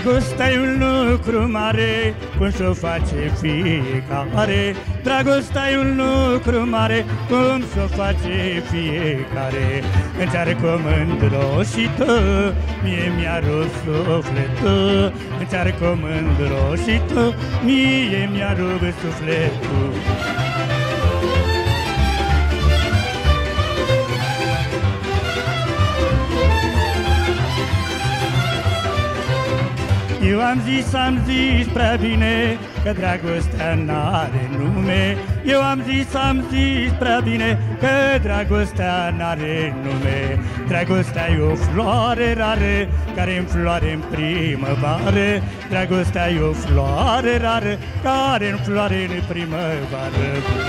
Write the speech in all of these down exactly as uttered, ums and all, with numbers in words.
Dragostea e un lucru mare, cum și-o face fiecare. Dragostea e un lucru mare, cum și-o face fiecare. Încearcă mândro și tu, mie mi-a rupt sufletul. Încearcă mândro și tu, mie mi-a rupt sufletul. Eu am zis, am zis prea bine că dragostea n-are nume. Eu am zis, am zis prea bine că dragostea n-are nume. Dragostea e o floare rară care înfloare în primăvară. Dragostea e o floare rară care înfloare în primăvară.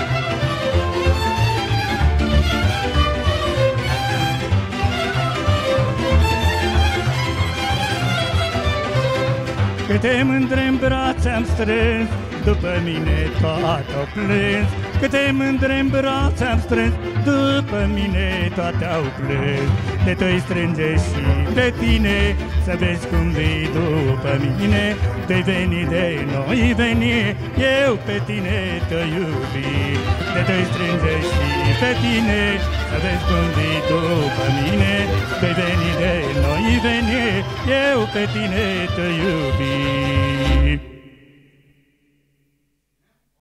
Câte mândre în brațe am strâns, după mine toate au plâns. Câte mândre în brațe am strâns, după mine toate au plâns. Te toi strânge și pe tine, să vezi cum vii după mine. Te-ai venit de noi veni, eu pe tine te iubi. Te toi strânge și pe tine, să vezi cum vii după mine. Te-ai venit de noi veni, eu pe tine te iubi.